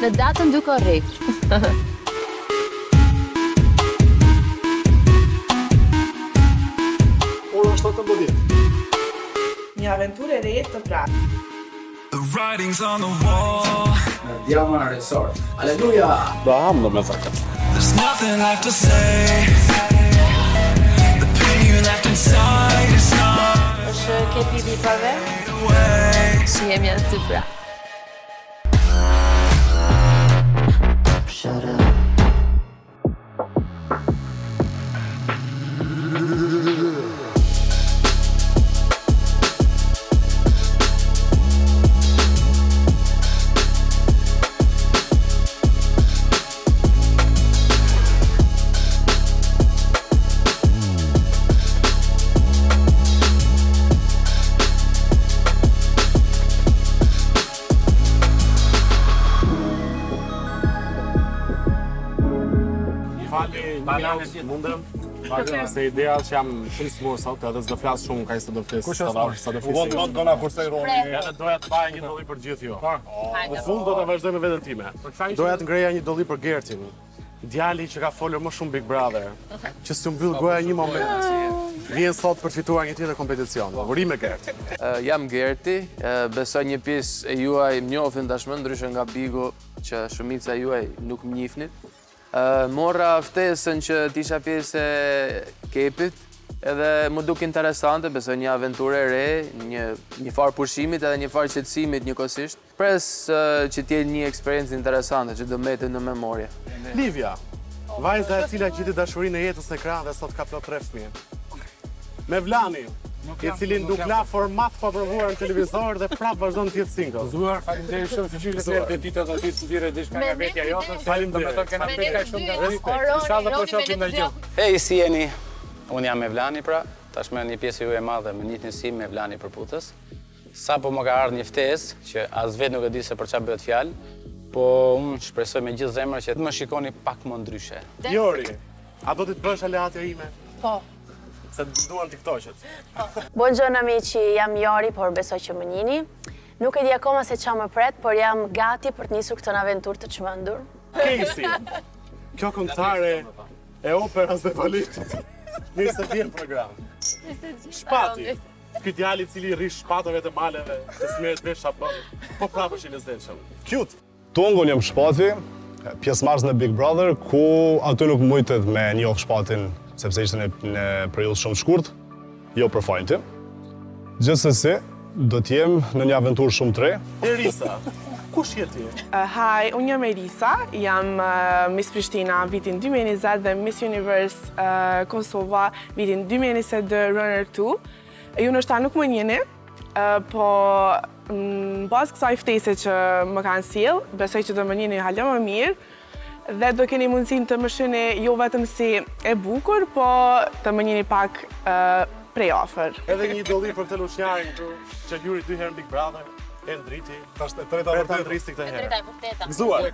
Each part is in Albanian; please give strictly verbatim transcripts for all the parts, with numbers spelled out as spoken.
Në datën dy korrekt. Ora shtatëmbëdhjetë. Një aventurë e re të prapë. The writing's on the wall. Diama Resort. Aleluja! Do ham do me thënë. There's nothing left to say. The pain you left inside is not Është kepi vipave? away. Si jemi aty pra. Shut up. Fali, mundem. Vazhdo, se ideja që jam shumë smur sot, edhe s'do flas shumë ka s'do flas. Kush është smur? Sa do Von flas. von dona kursej Roni. Edhe doja të baja një dolli për gjithë ju. Në fund do ta vazhdoj me veten time. Doja të ngreja një dolli për Gertin. Djali që ka folur më shumë Big Brother, që s'u mbyll goja një moment. Vjen sot për të fituar një tjetër kompeticion. Urime Gert. Uh, jam Gerti, uh, besoj një pjesë e juaj më njohin tashmë, ndryshe nga Bigu, që shumica juaj nuk më njihnin. Uh, morra ftesën që t'isha pjesë e kepit, edhe më duk interesante, besoj një aventurë e re, një, një farë pushimit edhe një farë qetësimit njëkohësisht. Pres uh, që t'jetë një eksperiencë interesante që do mbetet në memorie. Livia, vajza e cila gjeti dashurinë e jetës në ekran dhe sot ka plot tre fëmijë. Me Vlani, i cili nuk la format pa provuar në televizor dhe prap vazhdon të jetë single. Zuar, faleminderit shumë që qysh se petitat aty të thirrë diçka nga vetja jote. Faleminderit. Do të kena bërë kaq shumë nga rritë. Inshallah po shohim ndaj gjë. Hej, si jeni? Unë jam me Vlani pra, tashmë një pjesë ju e madhe me njëjtin si me Vlani Përputës. Sapo më ka ardhur një ftesë që as vetë nuk e di se për çfarë bëhet fjalë, po unë shpresoj me gjithë zemrën që të më shikoni pak më ndryshe. Jori, a do ti të bësh aleatja ime? Po. Se duan TikToqet. Buongiorno amici, jam Jori, por besoj që më njihni. Nuk e di akoma se çfarë më pret, por jam gati për të nisur këtë aventurë të çmendur. Casey, kjo këngëtare e operës dhe baletit. Mirë se vjen program. Shpati, ky djali i cili rri shpatëve të maleve, të smeret vesh apo, po prapë është i lezetshëm. Cute. Tungun jam Shpati, pjesëmarrës në Big Brother, ku aty nuk mujtet me njoh Shpatin, sepse ishte në, në periudhë shumë shkurt, jo për fajin tim. Gjithsesi, do t'jem në një aventurë shumë të re. Erisa, kush je ti? Uh, Hi, unë jam Erisa, jam uh, Miss Prishtina vitin dy mijë e njëzet dhe Miss Universe uh, Kosova vitin dy mijë e njëzet dy Runner two. Ju ndoshta nuk më njihni, uh, po në bazë kësaj ftese që më kanë sjell, besoj që do më njihni hala më mirë. Dhe do keni mundësinë të më shihni jo vetëm si e bukur, po të më njihni pak uh, prej afër. Edhe një dolli për këtë lushnjarin këtu, që hyri dy herë në Big Brother, e ndriti. Tash e treta Treta vërtet. ndristi këtë herë. Treta e vërteta. Gëzuar.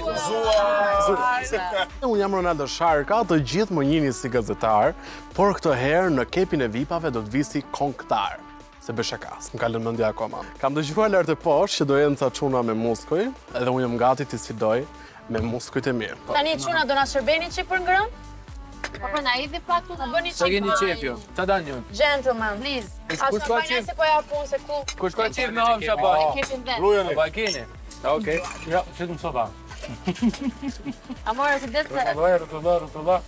Gëzuar. Unë jam Ronaldo Sharka, të gjithë më njihni si gazetar, por këtë herë në kepin e vipave do të visi konktar. Se bë shaka, s'm ka lënë mendja akoma. Kam dëgjuar lart e poshtë që do jenë ca çuna me muskuj, edhe unë jam gati të sfidoj me muskujt e mirë. Tani çuna do na shërbeni çik për ngrënë? Po po na idhi pak tu, bëni çik. Sa keni qef ju? Ça dani ju? Gentlemen, please. Ashtu ka bani se po ja punë se ku. Kush ka qef në hom çapa? Kepin vet. Rujeni. Po keni. Okej. Ja, çetëm soba. Amore, si det se. Rrotullar, rrotullar, rrotullar.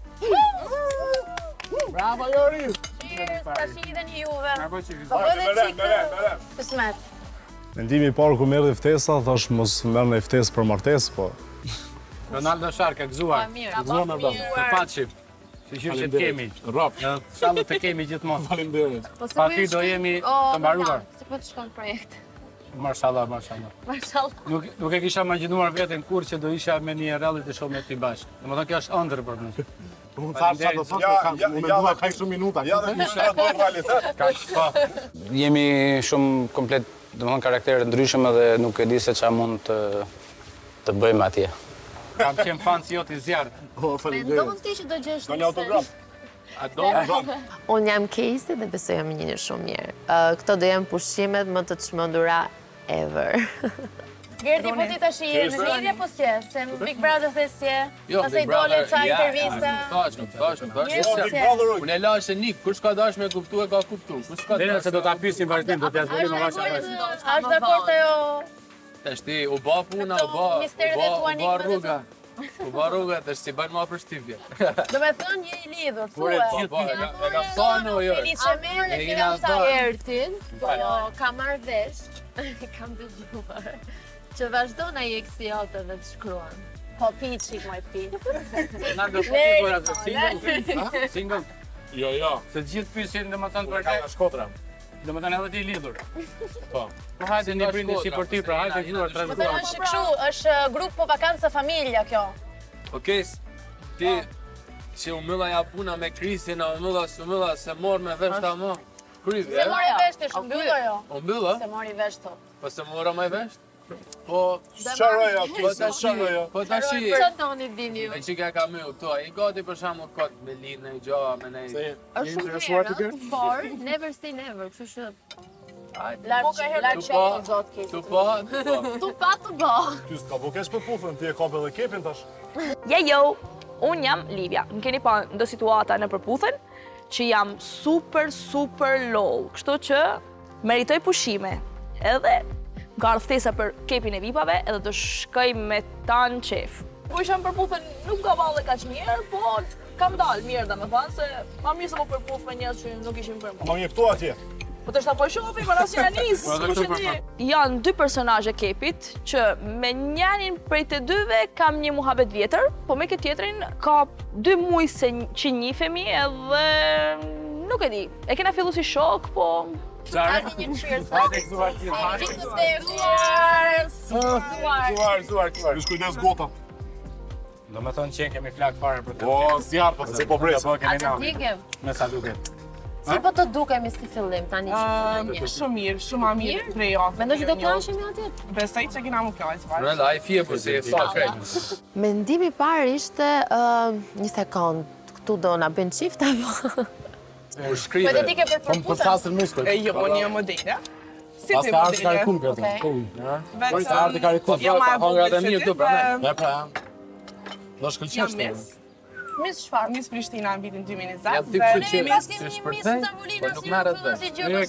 Bravo Jori. Cheers, tash idheni juve. Po çik. Po bëni çik. Kismet. Mendimi i parë ku merrti ftesa, thash mos merr në ftesë për martesë, po Ronaldo Sharka gëzuar. Gëzuar me bëm. Të patshim. Sigur që të kemi. Rrop. Inshallah të kemi gjithmonë. Faleminderit. Pa ty do jemi të mbaruar. Se po të shkon projekt. Mashallah, mashallah. Mashallah. Nuk nuk e kisha imagjinuar veten kur që do isha me një reality show me ty bashkë. Domethënë kjo është ëndër për mua. Unë thash sa do thotë, kam unë mendova kaq shumë minuta. Ja, do kisha bërë realitet. Kaq po. Jemi shumë komplet, domethënë karaktere të ndryshëm edhe nuk e di se çfarë mund të të bëjmë atje. Kam qenë fan si jot i zjarrt. Po, faleminderit. Mendon ti që do gjesh Do një autograf. A do? Do. Unë jam Casey dhe besoj jam njëni shumë mirë. Uh, këto do jenë pushimet më të çmendura ever. Gerti, po ti tash je në lidhje po s'je? Se në Big Brother the s'je? Jo, Pastaj Big dole Brother, ca ja, intervista. Më thash, më thash, më Mirë, thash. Big Brother, Unë e lash e nik, kush ka dash me kuptu e ka kuptu. Kush ka Dere dash. se do ta pyesim vazhdim, do t'ja zbulim më vazhdim. Është dakord ajo? Tash ti u bë puna, u bë, u misteret e bë, tua u bë enigmat e rruga. U bë rruga, tash si bën më përshtypje. Do me thënë je i lidhur, Por e thua. gjithë, e ka thonë o jo. Felice Merë, E e kena fila sa thënë. Ertin, po ka marrë vesh, kam dëgjuar, që vazhdon ai eksi jotëve të shkruan. Po pi qik moj pi. Na do të bëjë atë single. Single. Jo, jo. Se gjithë pyesin domethënë për ka Shkodra. Domethënë edhe ti i lidhur. Po. Po hajde një prindi si për ti, pra hajde gjithuar Po të trashëguar. është kështu, është grup po vakanca familja kjo. Okej, ti që u mylla ja puna me Krisin, u mylla, u mylla se mor me vesh ta më. Kryvi, Se mori vesh të shmbyllë jo? U mbylla? Se mori vesh to. Po se mora me vesh? Po, Çfarë ajo, po tash, po tash. Çfarë toni dini ju? E që ka ka më këtu, ai gati për shembull kot me linë në gjëra me ne. Është shumë mirë, por never say never, kështu që Larg, larg çaj zot ki. Tu po, Tu pa të bë. Ty s'ka po kesh për pufën, ti e ka edhe kepin tash. Ja jo, unë jam Livia. Më keni pa ndo situata në përputhen që jam super, super low. Kështu që meritoj pushime. Edhe ka ardhur ftesa për kepin e vipave edhe do shkoj me tan qef. Po isha në përputhen nuk ka valle kaq mirë, po kam dalë mirë domethënë se ma mirë se po përputh me njerëz që nuk ishin për mua. Ma njeftu atje. Po të shta po shofi, para si janë nisë. Janë dy personazhe kepit që me njërin prej të dyve kam një muhabet vjetër, po me këtë tjetrin ka dy muaj se që njihemi edhe nuk e di. E kena fillu si shok, po Hajde një cheers. Hajde zuar ti. Gjithë të nderuar. Zuar, zuar, zuar. Kish kujdes gota. Do me thonë që kemi flak fare për këtë. O, zjarë, po se po pres. Po kemi Atë nami. dikem. Me sa duket. Si po të dukemi si fillim tani që të një? Shumë mirë, shumë ma mirë prej javë. Mendoj që do kënaqemi atje? Besoj që kena më kënaqur. Rëlla, ai fije po se e sa krejt. Mendimi i parë ishte ë, një sekond, këtu do na bën çift apo? U Po shkrive. të dike për Po më përputën? përcasin muskuj. E jo, unë jam modele. Si Pas ti ka ardhë modele? karikum kjo të. Vetë Ka ardhë karikum. jam ma e Hongra vogël dhe se mi ti, këtu, pra ne. dhe Ja, pra. Do shkëlqesh jam të. mis. Mis çfarë? Mis Prishtina në vitin dy mijë e Ja njëzet. ti dhe- kështu që Pas të kemi një mis shpërthej, Tavolina po nuk si merret rrugë vesh. si Ne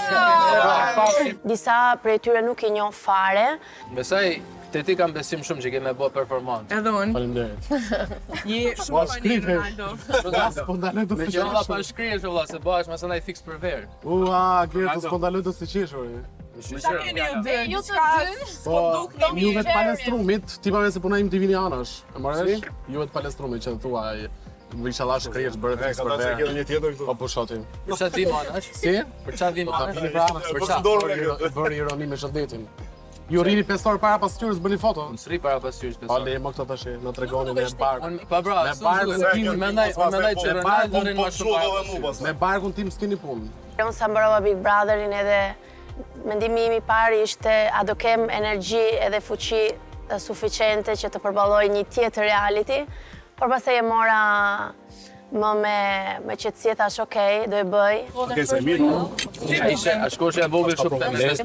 gjëgëzuar. Disa prej tyre nuk i njoh fare. Besoj, te ti kam besim shumë që keme bë performancë. Edhe unë, Faleminderit. je shumë fani Ronaldo. Po ndaloj do Me të që valla pa qesh. shkrihesh valla se bëhesh më së fix për verë. Ua, Gertus, po ndaloj do të qesh. ore. Sa keni ju dy? Ju të Çka- dy? Po, dukni juve të mirë. palestrumit, ti pa me se punajmë t'i vini anash. E marrësh? Juve të palestrumit që të thua, inshallah shkrihesh bërë E, fix ka për ta që verë. kedhe një tjetër këtu. Po po shotim. Për çfarë vim anash? Si? Për çfarë vim Po ta anash? vini pra anash për Po çfarë? s'ndorë me Bëri- këtë. Bëri ironi me shëndetin. Ju rrini pesë orë para pasqyrës bëni foto. Unë sri para pasqyrës Po besoj. le më këto tash, na tregoni me bark. Unë pa bra, Me s'u barkun duhet. tim, Unë mendoj, unë mendoj që me Ronaldo barkun rrin Po më të shumë para edhe mu pasqyrës. pas. Me barkun tim s'keni punë. Unë sa mbarova Big Brotherin edhe mendimi im i parë ishte a do kem energji edhe fuqi e suficiente që të përballoj një tjetër reality, por pastaj e mora më me me qetësi thash okay, do e bëj. Okej, se mirë. A ishe, a shkoshe e vogël shumë të mes.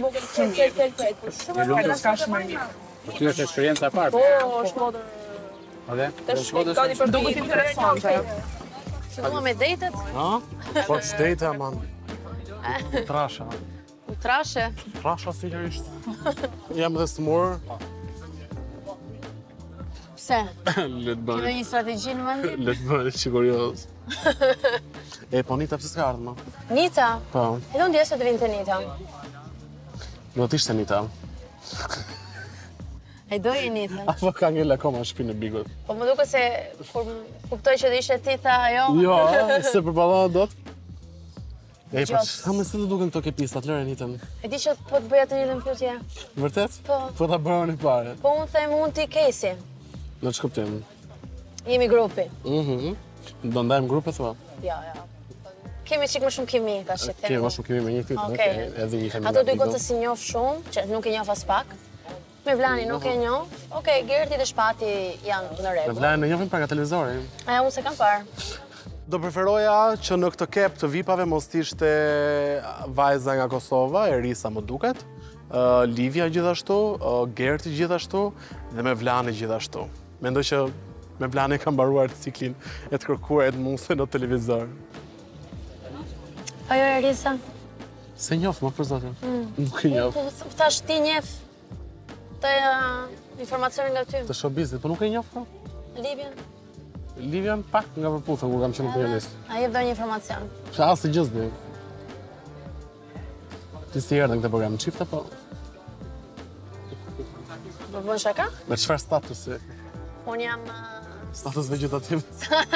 Shumë ka shumë mirë. Për ty është eksperjenca e parë. Po, shkodër. A dhe? Gati për duket interesante. Fillua me datet, Ha? Po shtete aman. Trasha. u trashe. Trasha sigurisht. Jam dhe smur. Pse? Le të Kime bëj. një strategji në mendje? Le të bëj sigurios. E po Nita pse s'ka ardhur më? Nita, Po. e do ndjes se të vinte Nita. Do të ishte Nita. E doje Nitën. Apo ka ngel akoma në shtëpinë e Bigut? Po më duket se kur kuptoj që do ishte ti tha jo. Jo, se përballova dot. E po, Gjoks. sa më se të duken këto kepistat, lëre Nitën. E di që po të bëja të njëjtën pyetje. Vërtet? Po. Po ta bëroni fare. Po unë them unë ti Kesi. Në ç'kuptim. Jemi grupi. Mhm. Do ndajmë grupe thua. Jo, jo. Kemi çik më shumë kimi tash e them. Kemi më shumë kemi me një tjetër, Okej. okej. Edhe një kemi. Ato dy gotë si njoh shumë, që nuk e njoh as pak. Me Vlani nuk e njoh. Okej, Gerti dhe Shpati janë në Me rregull. vlajnë në njohin para televizorit. E unë se kam parë. Do preferoja që në këtë kep të vipave mos t'ishte vajza nga Kosova, Erisa më duket, Livia gjithashtu, Gerti gjithashtu dhe Mevlani gjithashtu. Mendoj që Mevlani ka mbaruar ciklin e të kërkuar e të muse në televizor. Ajo Erisa? Se njof, më për zotin. Nuk e njof. Tash ti njef të informacione nga ty. Të showbizit, po nuk e njof, no? Livian? Livian pak nga përputha, kur kam qenë pianist. A jep do një informacion? Që asë të gjësë dhe. Ti si erdhe në këtë program, në qifta, po? Më bën shaka? Me qëfar statusi? Unë jam... Status vegetativ?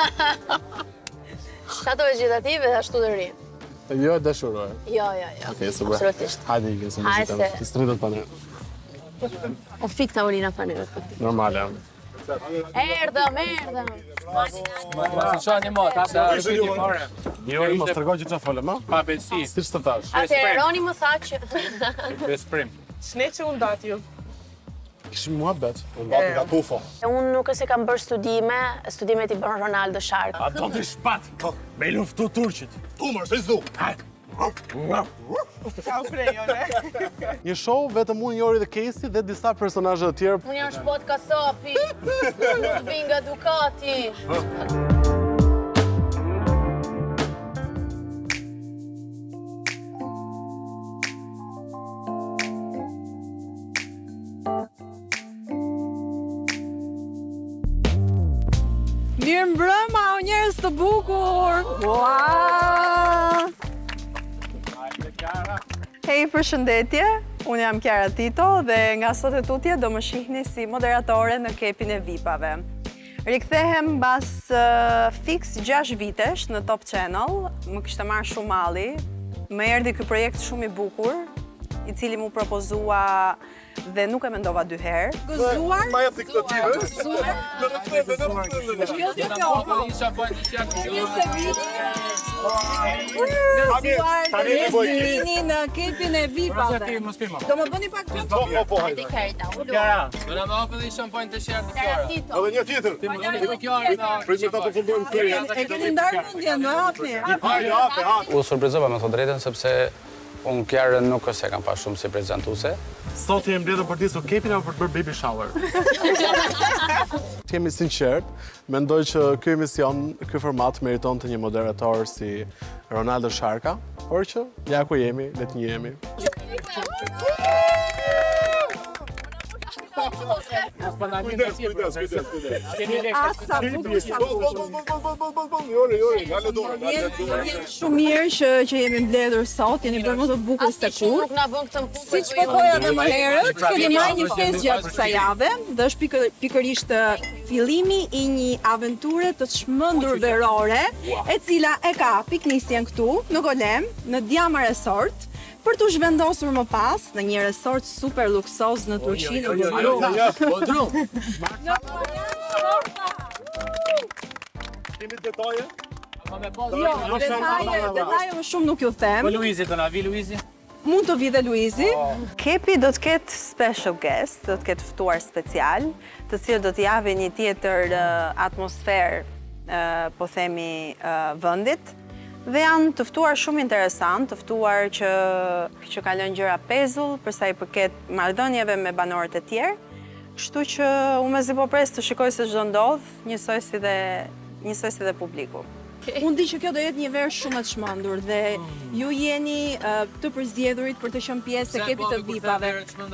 Status vegetativ dhe ashtu dhe ri. Jo e dashuroj. Jo, jo, jo. Okej, super. Absolutisht. Hajde i kësë më gjithëm. Ti stridët pa ne. O fik tavolina pa ne. Normal, jam. Erdëm, erdëm. Mos qa një mot, ata është një fare. Jori, mos tërgoj që qa folëm, a? Pa besi. Si që të thash? Ate, Roni më tha që... Besprim. Shne që unë datë ju. Kishim mua bet. Unë datë nga tufo. Unë nuk e se kam bërë studime, studimet i bën Ronaldo Shark. A do të shpat, me luftu turqit. Tumër, se zdu. Ka u frejo, ne? Një show vetëm unë, Jori dhe Casey dhe disa personazhe të tjerë. Unë jam shpot kasapi, nuk vi nga Ducati. Mirë mbrëma, o njerëz të bukur! Ua! Hej, përshëndetje, unë jam Kiara Tito dhe nga sot e tutje do më shihni si moderatore në kepin e vipave. Rikthehem bas uh, fix gjashtë vitesh në Top Channel, më kishte marrë shumë malli, më erdhi ky projekt shumë i bukur, i cili mu propozua dhe nuk e mendova dy herë. Gëzuar? Ma jep të këtë tjirë. Gëzuar? Në në të në në të në Jo të kjo. Një se viti. Gëzuar të vini në kepin e vipave. Do më bëni pak të Po, po, po, hajde. Kjara, do në më hapë dhe i shampojnë të shërë të Kjara. Edhe një tjetër. Pritme ta të fundojnë kërja. E keni ndarë mundjen, më hapni. Hajde, hape, hape. U surprizova me thot drejtën sepse unë Kjarën nuk është se kam pa shumë si prezentuse. Sot jemi mbledhur për disë kepin apo për të bërë baby shower? Të jemi sinqert, mendoj që ky emision, ky format meriton të një moderator si Ronaldo Sharka, por që ja ku jemi, le të njihemi. Kujdes, kujdes, kujdes, kujdes. Asa, bukur sa bukur. Jori, jori, nga le dorë, nga le Vjen dorë. shumë mirë që, që jemi mbledhur sot, jeni bërë më të bukur se kur. Nuk na bën këtë punë. Si që po thoja dhe më herët, keni marrë një fest gjatë kësaj jave dhe është pikër, pikërisht fillimi i një aventure të çmendur verore, e cila e ka piknisjen këtu në Golem, në Diama Resort, për të zhvendosur më pas në një resort super luksoz në Turqi në Bodrum. Kemi detaje? Jo, detaje, detaje më shumë nuk ju them. Po Luizi, do na vi Luizi? Mund të vi dhe Luizi. Kepi do të ketë special guest, do të ketë ftuar special, të cilët do të japin një tjetër atmosferë, po themi, vendit. Dhe janë të ftuar shumë interesant, të ftuar që, që ka lënë gjëra pezull, përsa i përket marrëdhënieve me banorët e tjerë. Kështu që unë mezi po pres të shikoj se çdo ndodh, njësoj si dhe, njësoj si dhe publiku. Unë di që kjo do jetë një verë shumë të çmendur dhe ju jeni uh, të përzgjedhurit për të qenë pjesë e kepit të vipave.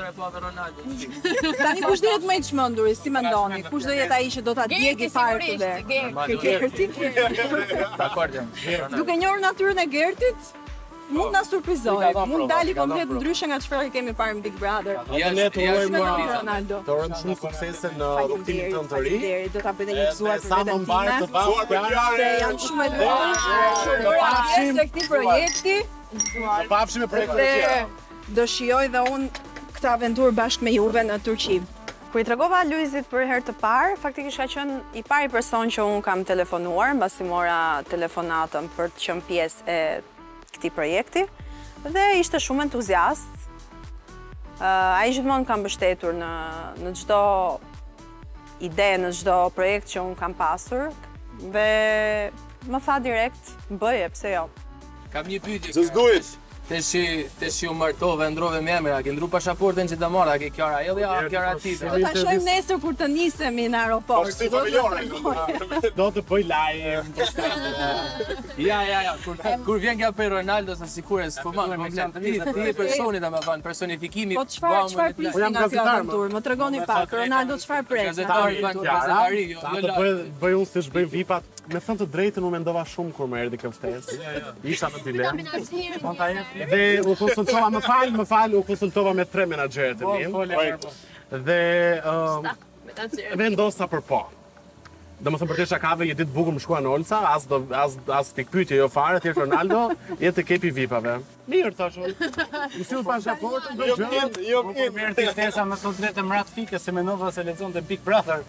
Tani kush do jetë më i çmendur, si mendoni? Kush do jetë ai që do ta djegë fare këtë? Gerti. Dakor, Duke njohur natyrën e Gertit, mund na surprizojë, mund dali komplet ndryshe nga çfarë kemi parë në Big Brother. Ja ne të urojmë Ronaldo. Të urojmë shumë suksese në rrugtimin tënd të ri. Faleminderit, do ta bëj një gëzuar për Sa më veten mbarë të time. bashkë. Se jam shumë e lumtur që bëra pjesë e këtij projekti. Të pafshim me projekte të tjera. Do shijoj dhe unë këtë aventurë bashkë me juve në Turqi. Kur i tregova Luizit për herë të parë, faktikisht ka qenë i pari person që unë kam telefonuar, mbasi mora telefonatën për të qenë pjesë e këtij projekti dhe ishte shumë entuziast. Uh, Ai gjithmonë kam mbështetur në në çdo ide, në çdo projekt që unë kam pasur dhe më tha direkt, bëje, pse jo. Kam një pyetje. Just do it. Teshi, teshi u martove, ndrove me emra, ke ndru pasaportën që të marrë, a ke Kiara edhe ja Kiara titër. Do ta shojmë nesër kur të nisemi në aeroport. Si familjare. Do të bëj live. Ja, ja, ja, kur, kur vjen nga për Ronaldo, sa sikur e s'fumon, po vlen ti, ti e personi ta më thënë, personifikimi. Po çfarë çfarë prisni nga kjo aventurë? Më tregoni pak, Ronaldo çfarë pres? Gazetari bën gazetari, jo. Ata bëj bëj unë si bëj vipat. Me thënë të drejtën, unë mendova shumë kur më erdhi kjo ftesë. Isha në dilemë. Dhe u konsultova, më fal, më fal, u konsultova me tre menaxherët e mi. Dhe vendosa për po. Domethënë për të shakave, një ditë bukur më shkuan Olca, as do as as pikpyetje jo fare, thjesht Ronaldo, jetë të kepi vipave. Mirë thash unë. Më sill pasaportën, do gjë. Jo, Mirë të ftesa më thot vetëm ratifike se mendova se lexonte Big Brother.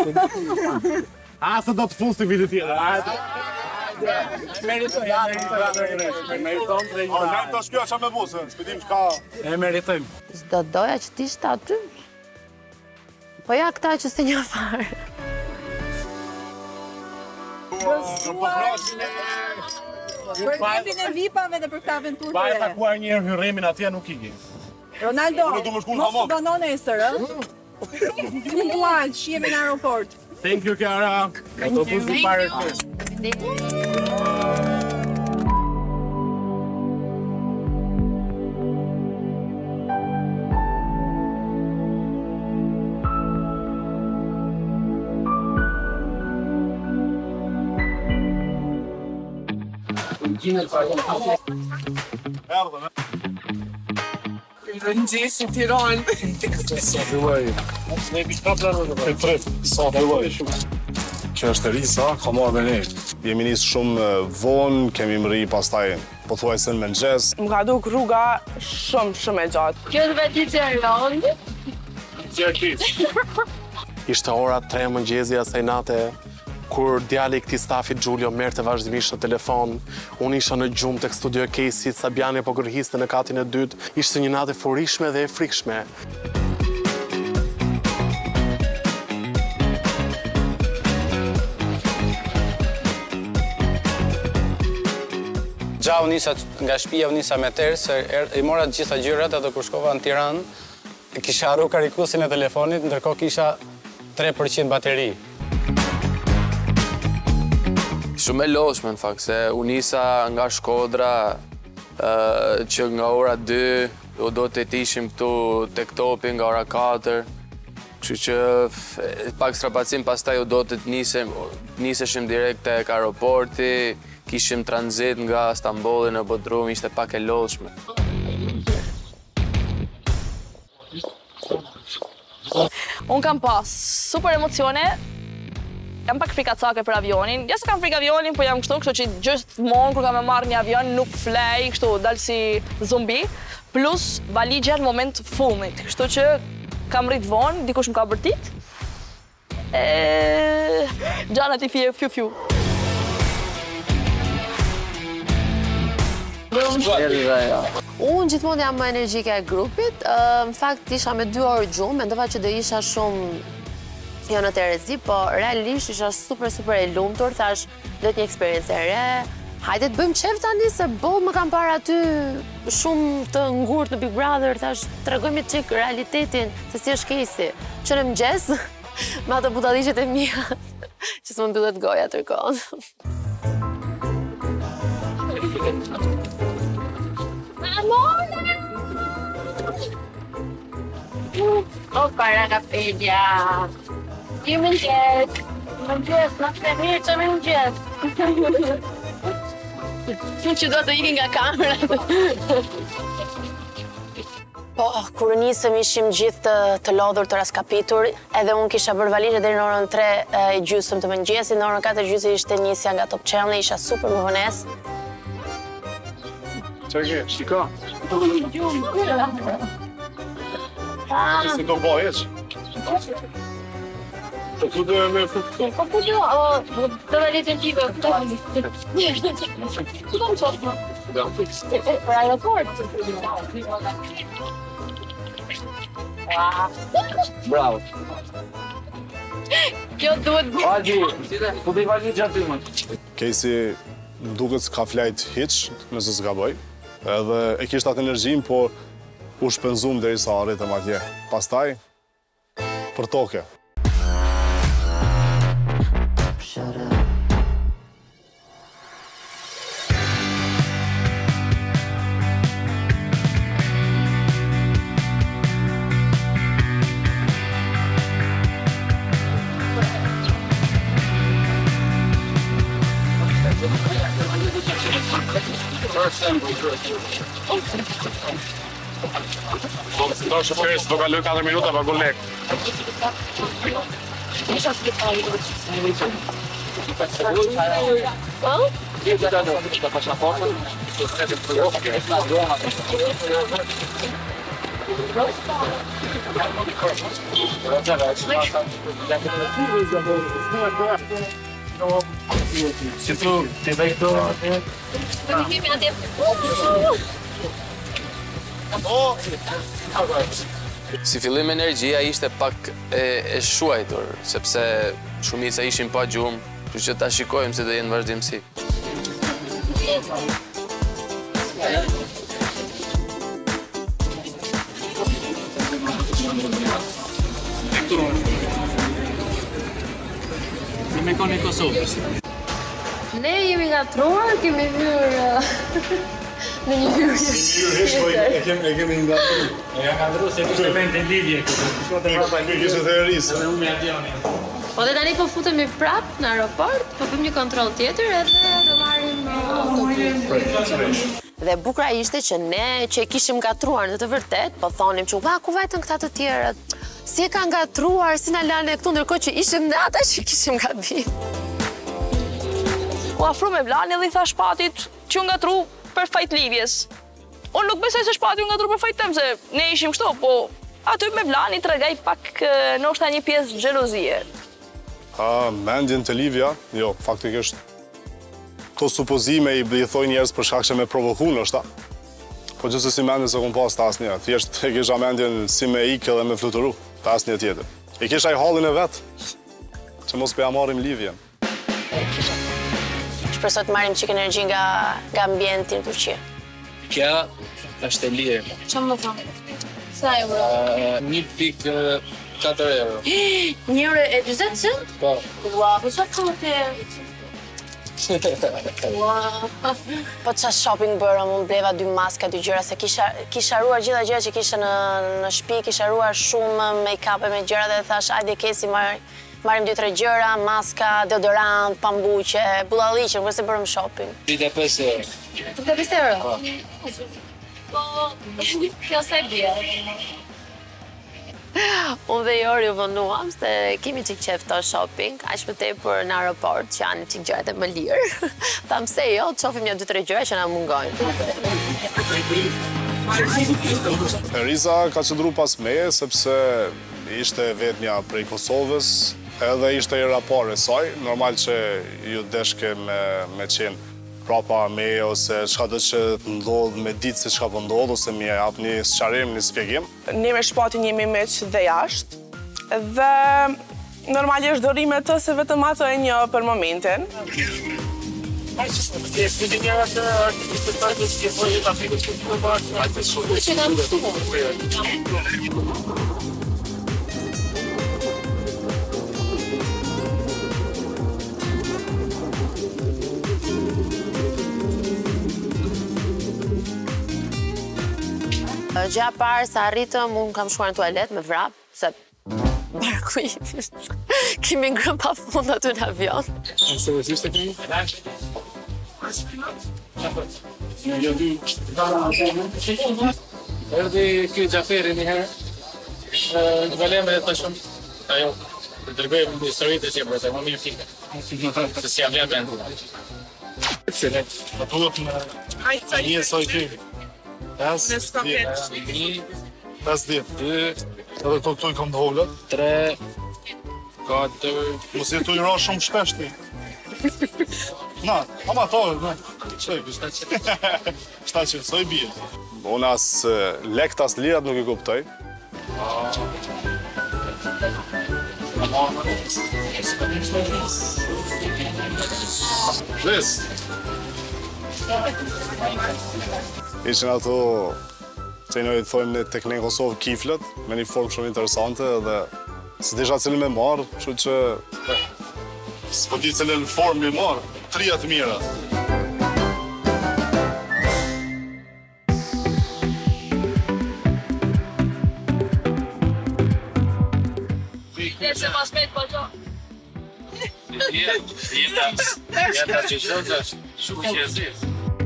A, se do të fusi vitë tjetër. Meritoj, Meriton tre një. Ne të shkjo asha me busën, s'pedim shka. E meritojmë. S'do doja që t'ishte aty. Po ja këta që se një farë. Për kepin e vipave dhe për këta aventurë. Pa e takuar njërë hyrremin atje nuk iki. Ronaldo, mos u banon esër, ë? Punktual, që jemi në aeroport. Thank you, Kiara. Autobusi parë të. Rëngjës i Tiranë. Sa filloj. E tret, sa filloj. Që është e ri sa, ka marrë me ne. Jemi nisë shumë vonë, kemi më ri pastaj po thuaj se në mëngjes. Më ka duk rruga shumë, shumë e gjatë. Kjo të veti që e rëndë? Ishte ora tre mëngjesi asaj nate, kur djali i këtij stafit Giulio merrte vazhdimisht në telefon. Unë isha në gjumë tek studio Casey, Sabiani po kërhiste në katin e dytë. Ishte një natë e furishme dhe e frikshme. Gja u nisa nga shtëpia, u nisa me tërë, se i mora të gjitha gjyrat, edhe kur shkova në Tiranë, kisha harru karikusin e telefonit, ndërkohë kisha tre përqind bateri. Shumë e lodhshme në fakt, se u nisa nga Shkodra, që nga ora dy, u do të ishim këtu tek topi nga ora katër, kështu që pak strapacim pastaj u do të nisem, niseshim direkt tek aeroporti, kishim tranzit nga Stambolli në Bodrum, ishte pak e lodhshme. Unë kam pas super emocione, jam pak frikacake për avionin. Ja se kam frik avionin, po jam kështu, kështu që gjithmonë kur kam e marrë një avion nuk flej, kështu dalë si zombi, plus valigja në moment fundit, kështu që kam rrit vonë, dikush më ka bërtit. E gjana ti fje fju fju. Unë gjithmonë jam më energjike e grupit. Në fakt isha me dy orë gjumë, mendova që do isha shumë jo në Terezi, po realisht isha super, super e lumtur, thash, do të një eksperiencë e re, hajde të bëjmë qef tani, se bo më kam parë aty shumë të ngurt në Big Brother, thash, tregojmë çik realitetin, se si është Casey. Që në mëngjes, me ato butadishet e mia, që s'më mbyllet goja tërkohën. O, para kapelja. Ti më njës. Më njës, në të mirë që më njës. Që do të ikin nga kamerat. Po, kur nisëm ishim gjithë të, të lodhur, të raskapitur, edhe unë kisha bërë valizhe deri në orën tre i gjysmë të mëngjesit, në orën katër gjysmë ishte nisja nga Top Channel, isha super më vones. Çfarë ke? Shiko. Se do bëj eç. Po ku do me futë? Po ku do? O, do valizën time. Ku do më qofë? Për aeroport. Bravo. Kjo duhet... Adi, ku do i valizja ty më? Casey më duket s'ka flajt hiç, nëse s'gaboj. Edhe e kishte atë energjin, po u shpenzum derisa arritëm atje. Pastaj, për toke. Do shoferis, do kaloj katër minuta pa gu lek. Si tu, ti vej këtu? Të një kemi atje. Si fillim energjia ishte pak e, e shuajtur, sepse shumica ishin pa gjumë, kështu që ta shikojmë se do jenë vazhdimsi. Me koni Kosovës. Ne jemi gatruar, kemi hyrë në një hyrje tjetër. E kemi e kemi ngatruar. E ja ngatruar se kishte vend e lidhje këtu. Shkote prapa e lidhje. Ishte theorisë. Edhe unë me avionin. Po dhe tani po futemi prap në aeroport, po bëjmë një kontroll tjetër edhe do marrim autobus. Dhe bukra ishte që ne që kishim gatruar në të vërtet, po thonim që ua, ku vajtën këta të tjerët? Si e ka gatruar, si na lanë këtu, ndërkohë që ishim ne ata që kishim gabim. U afru me Vlani dhe i tha Shpatit që u ngatru për fajt lidhjes. Unë nuk besoj se Shpati u ngatru për fajt tem, se ne ishim kështu, po aty me Vlani tregaj pak ndoshta një pjesë xhelozie. A, mendjen të Livia, jo, faktikisht to supozime i blithoj njerës për shkak që me provoku nështë ta. Po gjithë si mendjen se kun pas të asnjë, thjesht e kisha mendjen si me ikë dhe me fluturu, të asnjë tjetër. E kisha i hallin e vetë, që mos për ja marim Livien. Shpresoj të marrim çik energji nga, nga ambienti në Turqi. Kja është e lirë. Çfarë më thon? Sa euro? një pikë katër euro. një euro e dyzet cent? Po. Ua, po çfarë thotë? Ua. Po qa shopping bërëm, unë bleva dy maska, dy gjëra, se kisha, kisha ruar gjitha gjëra që kisha në, në shtëpi, kisha ruar shumë make-up e me gjëra dhe thash, ajde kesi, mar, marim dy tre gjëra, maska, deodorant, pambuqe, bullalliqe, nuk se bërëm shopping. tridhjetë e pesë euro. tridhjetë e pesë euro? Po, kjo sa e bie. Unë dhe Jori u vënuam se kemi qik qef të shopping, aq më tepër në aeroport që janë qik gjërat e më lirë. Tham se jo, të shofim një dy tre gjëra që na mungojnë. Riza ka qëndru pas meje, sepse ishte vetëmja prej Kosovës, edhe ishte i rapore saj. Normal që ju deshke me, me qenë prapa me, ose çka do që të ndodhë me ditë se çka po ndodhë, ose mi jap një sqarim, një spjegim. Ne me Shpatin jemi meq dhe jashtë, dhe normalisht dorimet të se vetëm ato e një për momentin. Gja parë sa arritëm, unë kam shkuar në tualet me vrap, se barku i kimi ngrën pa fund aty në avion. Se vëzishtë të kemi? Erdi kjo Gjaferi një herë, në valeme dhe të shumë, ajo, të dërgojmë në historitë që e bërë, se më mirë fike, se si jam vjetë vendë. Se ne, më duhet me një soj kemi. Pes, djetë, Pes djetë, edhe këto këtu i kom të hoglët. tre, katër... Mos jetu i ra shumë shpesh ti. Na, ama to, na, qëj, shtaqe, soj bje. Unë as lekt as lirat nuk i kuptoj. This. Ishin ato, që i thojmë në tek në Kosovë kiflet, me një formë shumë interesante dhe së disha cilën me marë, kështu që s'po di cilën formë me marë, trija të mira. Se mas met po gjo. Jeta që shonë është shumë qëzis.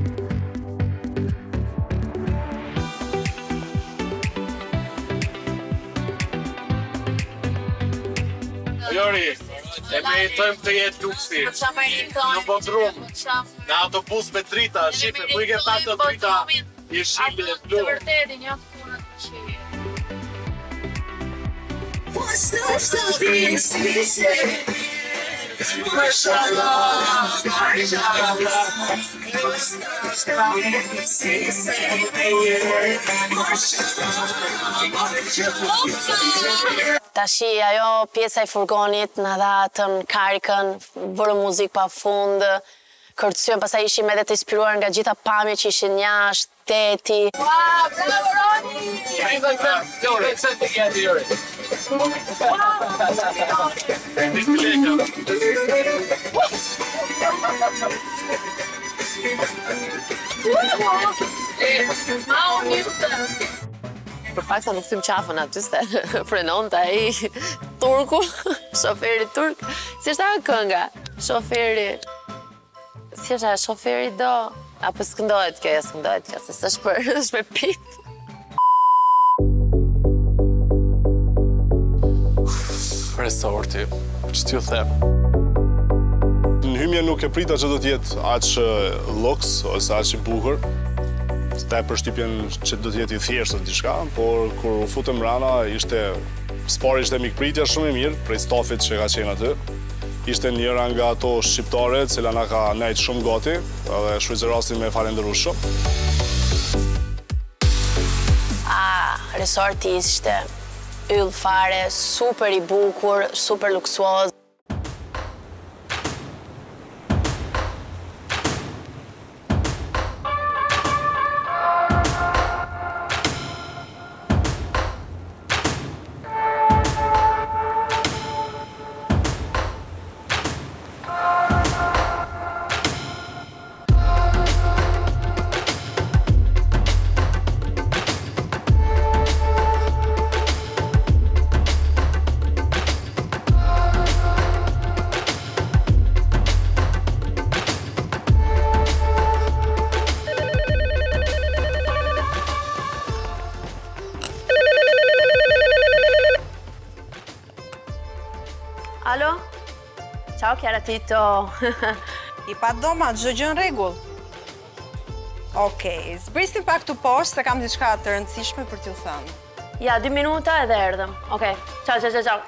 Jori, e meritojmë të jetë luksi. Në bodrum, në autobus me drita, shipe, ku i ke ta të drita, i shipe dhe blu. Të vërtetin, jo punët të shipe. Tashi, ajo pjesa e furgonit në dhatën, karikën, vërë muzikë pa fundë, kërcyën, pastaj ishim edhe të inspiruar nga gjitha pamje që ishin jashtë, teti. Wow, bravo Roni! Jori, se të gjeti Jori. Ma unë njëse. Për pak sa nuk thym qafën aty se frenon të ai turku, shoferi turk. Si është ajo kënga? Shoferi... Si është ajo shoferi do? Apo s'këndohet kjo, s'këndohet kjo, se s'është për, është për pip. Resorti, që t'ju them? Në hymje nuk e prita që do t'jetë aqë loks, ose aqë i bukur. Ta e përshtypjen që do t'jetë i thjeshtë të diçka, por kur u futëm rana, ishte, spari ishte mikpritja shumë e mirë, prej stafit që ka qenë aty. Ishte njëra nga ato shqiptare, cila na ka nejtë shumë gati, dhe shfrytëzoj rastin me falenderu shumë. A, resorti ishte yll fare, super i bukur, super luksuoz. Alo? Ciao Chiara Tito. I pa doma, çdo gjë në rregull. Okej, zbrisni pak tu poshtë se kam diçka të rëndësishme për t'ju thënë. Ja, dy minuta edhe erdhëm. Okej, ciao, ciao, ciao, ciao.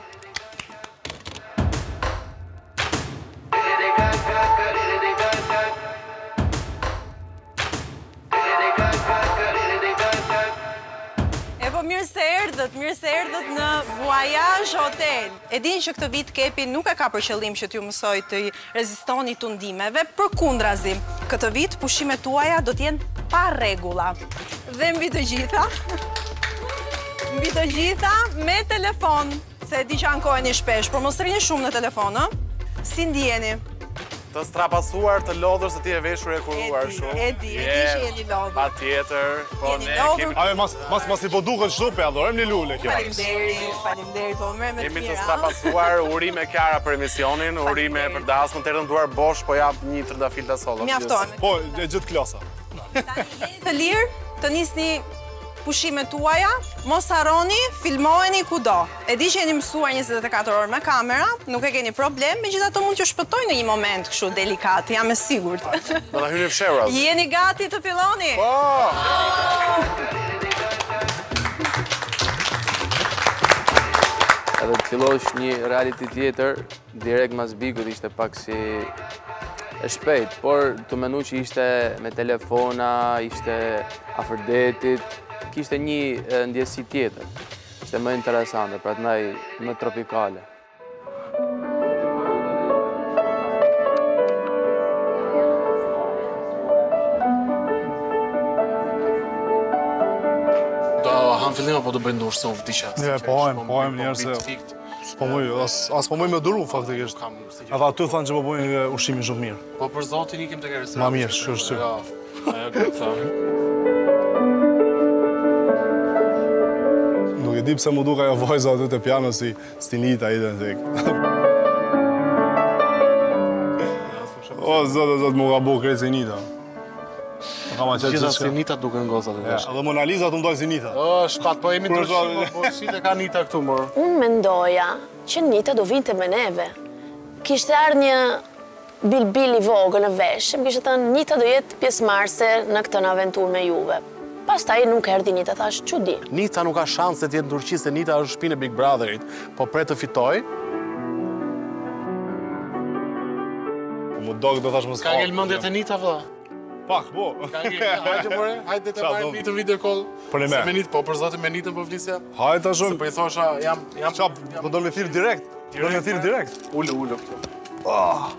E po mirë se erdhët, mirë se erdhët në Voyage Hotel. E din që këtë vit Kepi nuk e ka për qëllim që t'ju mësoj të rezistoni tundimeve, përkundrazi. Këtë vit pushimet tuaja do t'jenë pa rregulla. Dhe mbi të gjitha, mbi të gjitha me telefon, se e di që ankoheni shpesh, por mos rrini shumë në telefon, ë? Si ndjeni? Të strapasuar të lodhër se ti e veshur e kuruar shumë. E di, e di që jeni lodhur. Pa tjetër, po Jeni ne lodhur. kemi... Ame, mas, mas, mas i po duket shtupe, adhorem një lule kjo. Faleminderit, faleminderit, po merr me të Jemi të mira. strapasuar, urime Kiara për emisionin, urime për dasmën, të erdhën duar bosh, po jap një trëndafil të solo. Mjafton. Po, e gjithë klasa. Tani jeni të lirë, të nisni pushimet tuaja, mos harroni, filmoheni kudo. E di që jeni mësuar njëzet e katër orë me kamera, nuk e keni problem, megjithatë mund t'ju shpëtoj në një moment kështu delikat, jam e sigurt. Do ta hyni fshehura. Jeni gati të filloni? Po! Edhe të fillosh një reality tjetër, direkt mas Bigut ishte pak si e shpejt, por të menu që ishte me telefona, ishte afër detit, kishte një ndjesi tjetër. Ishte më interesante, pra të ndaj më tropikale. Tha në fillim apo do bëjnë ndoshtë se u vdiqa? Ne, pojmë, pojmë njerë se... S'po muj, as po muj me duru, faktikisht. Edhe aty thanë që po bojnë ushimin shumë mirë. Po për zotin ikim të kërë. Ma mirë, shkërë shkërë. Ajo këtë thanë. Nuk e di pse mu duka ajo vojza aty të piano si Stinita i dhe në tek. O, zotë, zotë, mu ka bu krejtë Stinita. Gjitha Stinita duke në gozat e vesh. Edhe Mona Lisa të mdoj Stinita. O, shpat, po jemi të shimo, po shite ka Nita këtu, mërë. Unë mendoja që Nita do vinte me neve. Kishte ardhur një bilbil i vogël në vesh, më kishte thënë Nita do jetë pjesëmarrëse në këtë aventurë me juve. Pastaj nuk erdhi Nita, thash, çudi. Nita nuk ka shanse të jetë ndurqi se Nita është shpinë e Big Brotherit, po pre të fitoj. Mu dogë do thash më s'ka. Ka ngel mendje te Nita vëlla? Pak, po. Ka ngel, hajde more, hajde të marrim një video call. Për me. Me Nit, po për zotin me Nitën po flisja. Hajde ta shumë. Se po i thosha, jam jam çap, po do me thirr direkt. Do me thirr direkt. Ulu, ulu këtu. Ah.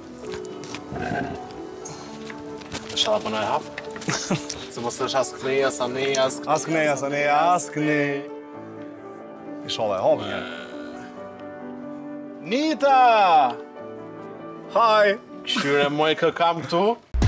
Shala po na e hap. Se mos është as kënej, as anej, as... As kënej, as anej, as kënej. I shala e hapë një. Nita! Haj! Këshyre moj kë kam këtu.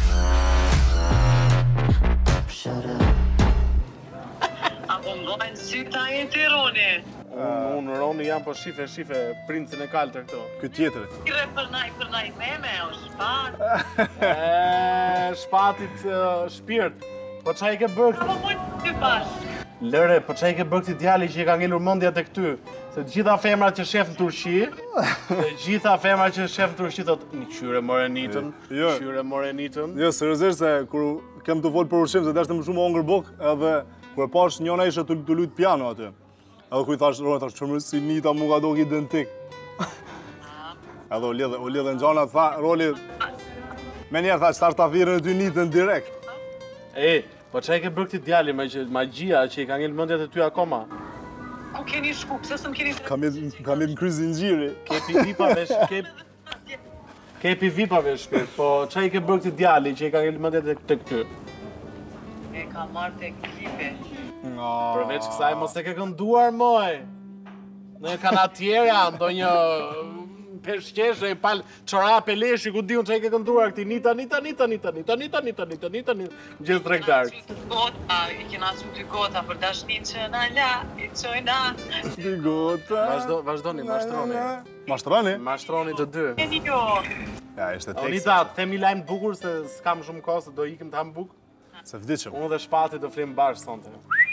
Apo ngojnë syta e të Roni. Unë Roni jam po shife, shife, princin e kaltër këto. Këtë tjetëri. Kire përnaj, përnaj meme, o shpat. E, shpatit shpirt. Po qa i ke bërë Apo mojnë të bash. Lëre, po qa i ke bërë këti djali që i ka ngellur mendja të këty? Se gjitha femrat që shef në Turqi, dhe gjitha femrat që shef në Turqi thot, një qyre more Nitën, qyre more Nitën. Jo, seriozisht se kur kem të folë për ushqim, se deshte më shumë ongër buk, edhe kur e pash njona ishe të lujtë piano aty. Edhe kur i thash, Roni, thash, qëmërë si Nita mu ka do identik. Edhe u lidhe, u lidhe në gjana, tha, Roli, me njerë tha, qëtar ta thirën e ty Nitën direkt. E, po qa i ke bërë këti djali, magjia që i ka ngellë mendjat e ty akoma? Ku keni shku, pëse së më keni... Kam jetë në kryzi në gjiri. Kepi vipave, kep... Kepi vipave shpirt, po qa i ke bërë këti djali që i ka ngellë mendjat e këty? E ka marrë të klipe. Përveç kësaj, mos e ke kënduar, moj. Në kanatjera, ndonjë peshqeshe, pal çorape leshi, ku diun që i ke kënduar këti Nita, Nita, Nita, Nita, Nita, Nita, Nita, Nita, Nita, Nita, gjithë tregtarë. Gota, i kena su dy gota për dashnin që na la, i qojna. Dy gota. Vazhdo, vazhdoni, mashtroni. Mashtroni? Mashtroni të dy. E një jo. Ja, ishte tekst. Nita, themi lajmë të bukur se s'kam shumë kohë se do ikim të ham buk. Se vdiqëm. Unë dhe Shpati do flim bashkë sonte.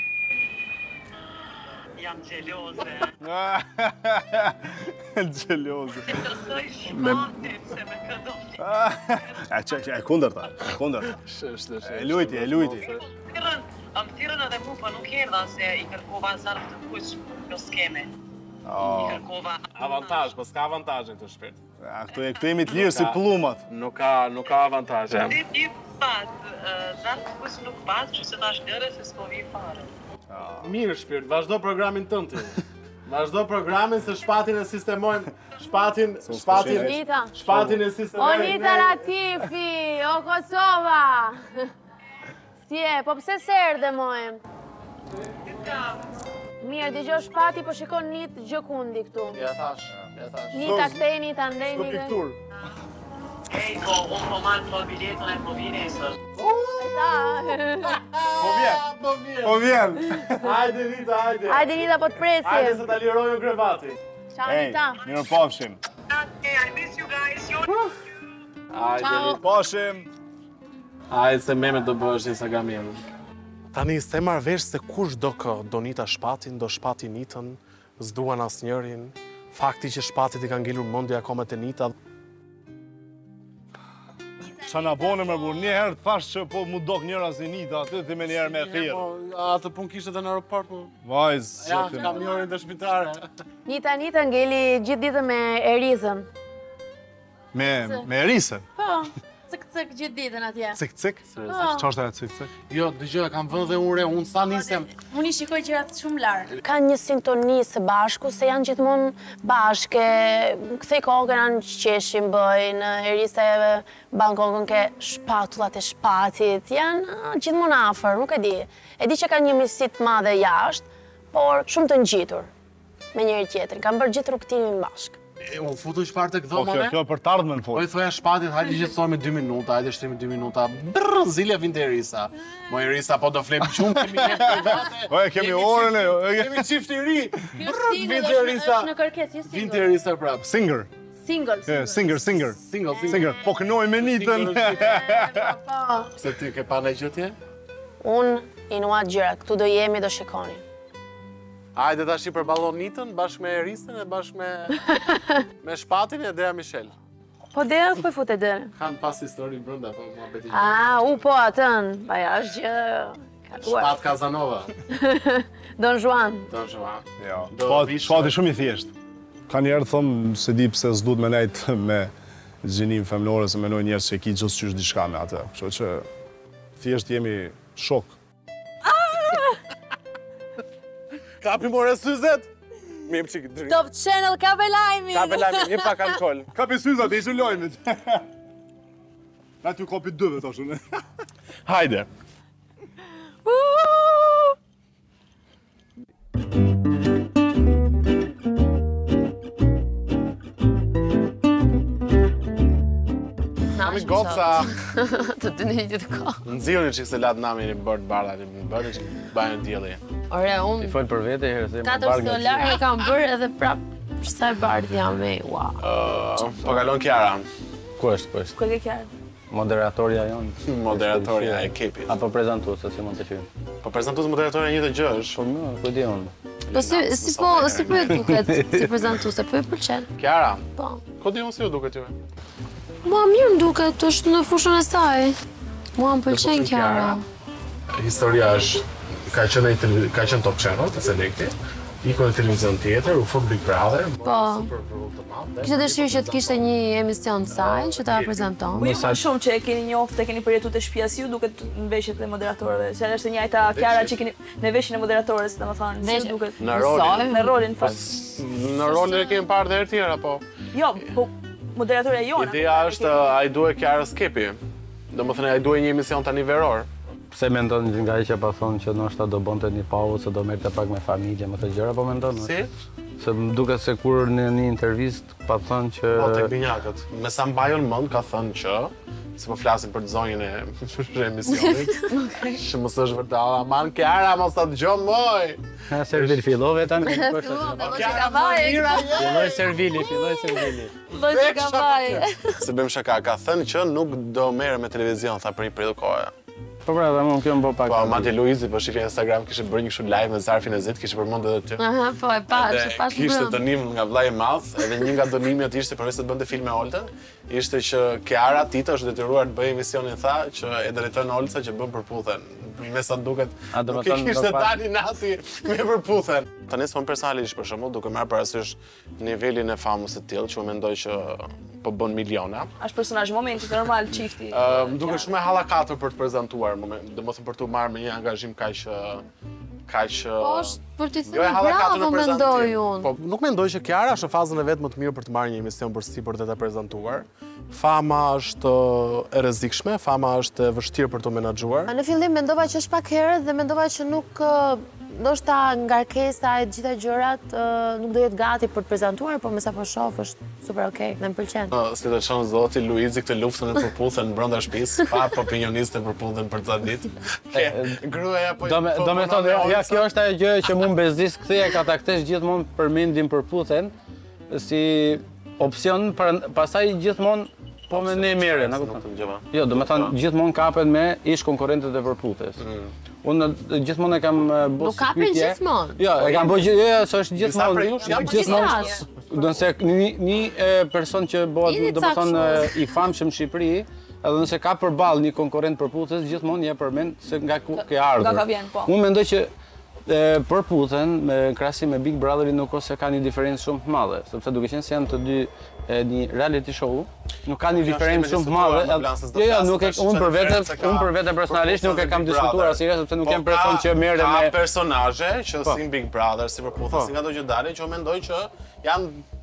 Jam gjeloze. Gjeloze. E të soj Shpati, se me këdo E që, e kunder ta, e kunder ta. E lujti, e lujti. Am thirën edhe mu, po nuk erdha se i kërkova zarf të kush në skeme. I kërkova... Avantazh, po s'ka avantazhe këtë shpirt. Ja, këtu jemi të lirë si pllumat. Nuk ka, nuk ka avantazhe. Ti ti pat, zarf të kush nuk pat, që se tash lëre se s'po vi fare. Mirë shpirt, vazhdo programin tënd ti. Vazhdo programin se Shpatin e sistemojmë, Shpatin, Shpatin, Nita. Shpatin e sistemojmë. O Nita Latifi, o Kosova. Si e, po pse s'erdhe mojëm? Mirë, dëgjoj Shpati, po shikon Nit Gjokundi këtu. Ja thash, ja thash. Nita këtej, Nita ndej, Shko piktur. Ej, po, unë po marrë po biletën e po vine e sër. Po vjen, po vjen. Po vjen. Hajde Nita, hajde. Hajde Nita, po të presim. Hajde se ta lirojnë krevati. Ciao Nita. Mirë pafshim. Okay, I miss you guys. Hajde Nita. Pafshim. Hajde se meme do bësh Instagram jemë. Tani, se marrë vesh se kush do kë, do Nita Shpatin, do Shpati Nitën, s'duan as njërin. Fakti që Shpatit i ka ngellur mendja akoma te Nita. Qa na bone me burë, një herë të thash që po mu dok njëra si Nita, aty ti me një herë me thirë. Atë pun kishte edhe në aeroport, po. Vajz, Ja, kam njorin të shpitare. Nita, Nita ngeli gjithë ditën me Erizën. Me, me erisën? Po, cëk-cëk gjithë ditën atje. Cik-cik? Qa është e cik-cik? Jo, dëgjoj, kam vënë dhe ure, unë sa nisem. Unë i shikoj gjërat shumë larë. Ka një sintoni së bashku, se janë gjithmonë bashke, kthej kokën anë qeshin bëjnë, Erisa e ban kokën ke shpatullat e Shpatit, janë gjithmonë afër, nuk e di. E di që ka një misit madhe jashtë, por shumë të ngjitur me njëri tjetrin. Kam bërë gjithë rrugtimin bashkë. Unë futu çfarë të Po kjo, kjo për të ardhmen fol. Po i thoja shpatit, hajde gjithësoj me dy minuta, hajde shtrimi dy minuta. Brrr, zilja vinte Erisa. Mo Erisa po do flem qumë, kemi jetë private. Po e kemi orën e. Kemi çift i ri. Brrr, vinte Erisa. Në kërkesë, je Vinte Erisa prap. Singer. Single. Singer, singer. Single, Singer. Po kënoj me nitën. Se ti ke pa ndaj gjëtje? Unë i nuat gjëra, këtu do jemi, do shikoni. Hajde tash i përballon nitën bashkë me Erisën e bashkë me me Shpatin e Dea Michel. Po Dea ku e fute Dea? Kanë pas histori brenda, po mua beti. Ah, u po atën. Pa ja është gjë kaluar. Shpat Kazanova. Don Juan. Don Juan. Jo. Shpati shumë i thjesht. Ka njerë thëmë se di pse s'duhet me nejtë me gjinim femnore se menoj njerës që e ki gjithë qysh diçka me atë. Kështu që thjesht jemi shok. Kapi more syzet. Mi jep çik drejt. Top Channel ka be lajmin. Ka be lajmin, një pak alkool. Kapi syzet, e ishë lojmit. Na ty kapi dëve të ashtu. Hajde. Nami goca. Të dy në një të ka. Nxirrni çik se lat nami në bord bardha, në bërë çik bajnë dielli. Ore, unë... Ti fol për vete herë se më Katër barë nga dolare e kam bërë edhe prap sa e bardh jam me, ua. Po kalon Kiara. Ku është, ku është? Ku e ke Kiara? Moderatorja jonë. Moderatorja e ekipit. Apo prezantuese, si mund të qenë. Po prezantues moderatorja një të gjë është. Po më, ku di unë. Po si si po si po e duket si prezantuese, po e pëlqen. Kiara. Po. Ku di unë si u duket juve? Mua mirë më duket, është në fushën e saj. Mua më pëlqen Kiara. Historia është ka qenë i ka qenë Top Channel të Selekti. Iko në televizion tjetër, u fut Big Brother. Po. Kishte dëshirë që të kishte një emision të saj që ta prezanton. Unë më shumë që e keni njoftë, e keni përjetuar të shtëpia si ju duket në veshjet e moderatorëve. Se është e njëjta Kiara që keni në veshjen e moderatores, domethënë, si ju duket. Në rolin. Në rolin fakt. Në rolin e kemi parë edhe tjera, po. Jo, po moderatorja jona. Ideja është ai duhet Kiara Skepi. Domethënë ai duhet një emision tani veror. Pse mendon nga ai që pa thonë që ndoshta do bënte një pauzë, se do merrte pak me familje, me të gjëra, po mendon? Si? Se më duket se kur në një intervistë pa thënë që... Po, tek binjakët. Me sa mbajon mend ka thënë që, se po flasim për zonjën e emisionit, që mos është vërtet, aman Kiara mos ta dëgjon moj. Ha, Servili fillove tani. Kiara mira je. Filloi Servili, filloi Servili. Do të gavaj. Se bëjmë shaka, ka thënë që nuk do merre me televizion, tha për një periudhë kohe. Po pra, dhe mund kjo më po pak. Po, Mati Luizi, po shifja Instagram, kishte bërë një kështu live me Zarfin e Zit, kishte përmend edhe ty. Aha, po e pash, e pash Kishte brëm. dënim nga vllai i madh, edhe një nga dënimet ishte përveç se të bënte filme Oltën, ishte që Kiara Tita është detyruar të bëjë emisionin tha që e drejton Olca që bën përputhen. Me sa duket, nuk e kishte tani Nati me përputhen. Tani s'pon personalisht për shembull, duke marrë parasysh nivelin e famës së tillë, që u mendoj që po bën miliona. Është personazh momentit normal çifti. Më duket shumë e hallakatur për të prezantuar, domethënë për të marrë me një angazhim kaq kaq Po është për të jo e thënë hallakatur bravo në mendoj prezantim. unë. Po nuk mendoj që Kiara është në fazën e vet më të mirë për të marrë një emision përsipër dhe ta prezantuar. Fama është e rrezikshme, fama është e vështirë për të menaxhuar. Në fillim mendova që është pak herët dhe mendova që nuk ndoshta ngarkesa e gjitha gjërat nuk do jetë gati për të prezantuar, por me sa po shoh është super okay, dhe më pëlqen. Si të çon zoti Luizi këtë luftën e përputhen brenda shtëpisë, pa opinionistë përputhen për ta ditë. Gruaja po Do me do me thonë, ja kjo është ajo gjë që mua bezdis ktheja ka ta kthesh gjithmonë përmendin përputhen si opsion, pastaj gjithmonë po me ne merren, a kupton? Jo, do me thonë gjithmonë kapet me ish konkurrentët e përputhes. Unë gjithmonë e kam bërë. Nuk kapin gjithmonë. Jo, e kam bërë gjithmonë, jo, s'është gjithmonë. Gjithmonë. Nëse një një person që bëhet, do të thonë, i famshëm në Shqipëri, edhe nëse ka përballë një konkurrent përputhes, gjithmonë je përmend se nga ku ke ardhur. Nga ka vjen, po. Unë mendoj që përputhen me krahasim me Big Brotherin nuk ose ka një diferencë shumë të madhe, sepse duke qenë se janë të dy një reality show, nuk ka një diferencë shumë të madhe. Jo, jo, nuk e unë për vete, unë për vete personalisht nuk e kam diskutuar asnjëherë sepse nuk jam person që merret me ka personazhe që si Big Brother, si përputhen, si nga ato që dalin, që unë mendoj që janë